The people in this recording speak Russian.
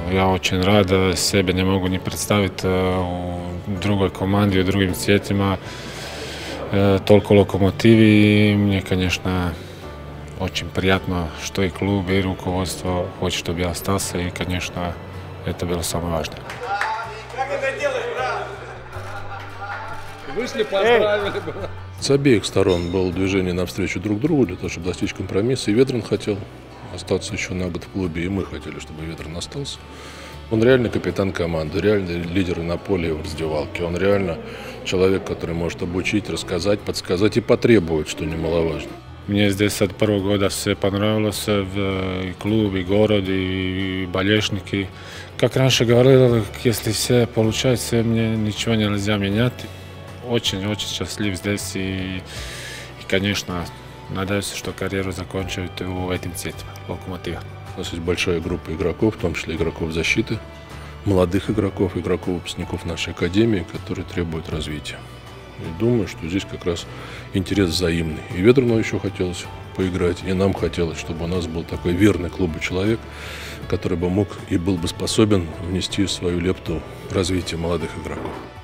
Я очень рад, себе не могу не представить в другой команде, в другим цветima, толку Локомотиви. И мне, конечно, очень приятно, что и клуб, и руководство хочет, чтобы я остался. И, конечно, это было самое важное. Как это делаешь, брат? Вышли, поздравили. С обеих сторон было движение навстречу друг другу для того, чтобы достичь компромисса. И Ведрин хотел остаться еще на год в клубе, и мы хотели, чтобы Ведрин остался. Он реально капитан команды, реально лидер на поле и в раздевалке. Он реально человек, который может обучить, рассказать, подсказать и потребовать, что немаловажно. Мне здесь от первого года все понравилось, и клуб, и город, и болельщики. Как раньше говорил, если все получается, мне ничего нельзя менять. Очень-очень счастлив здесь и, конечно, надеюсь, что карьеру закончу в этом цвете Локомотива. У нас есть большая группа игроков, в том числе игроков защиты, молодых игроков, выпускников нашей академии, которые требуют развития. И думаю, что здесь как раз интерес взаимный. И Ведрину еще хотелось поиграть, и нам хотелось, чтобы у нас был такой верный клубу человек, который бы мог и был бы способен внести свою лепту в развитие молодых игроков.